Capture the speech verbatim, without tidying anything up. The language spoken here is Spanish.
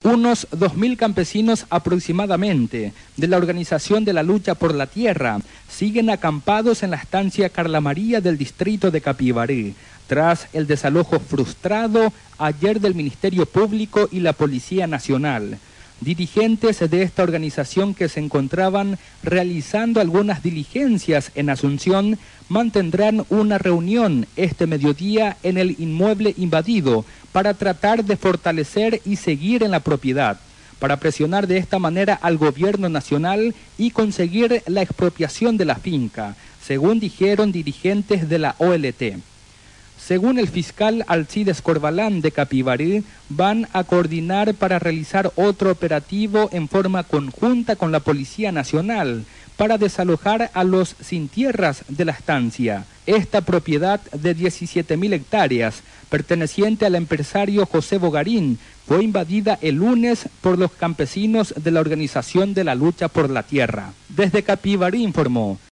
Unos dos mil campesinos aproximadamente de la Organización de la Lucha por la Tierra siguen acampados en la estancia Carla María del distrito de Capivari, tras el desalojo frustrado ayer del Ministerio Público y la Policía Nacional. Dirigentes de esta organización que se encontraban realizando algunas diligencias en Asunción mantendrán una reunión este mediodía en el inmueble invadido para tratar de fortalecer y seguir en la propiedad, para presionar de esta manera al gobierno nacional y conseguir la expropiación de la finca, según dijeron dirigentes de la O L T. Según el fiscal Alcides Corbalán de Capivari, van a coordinar para realizar otro operativo en forma conjunta con la Policía Nacional para desalojar a los sin tierras de la estancia. Esta propiedad de diecisiete mil hectáreas, perteneciente al empresario José Bogarín, fue invadida el lunes por los campesinos de la Organización de la Lucha por la Tierra. Desde Capivari informó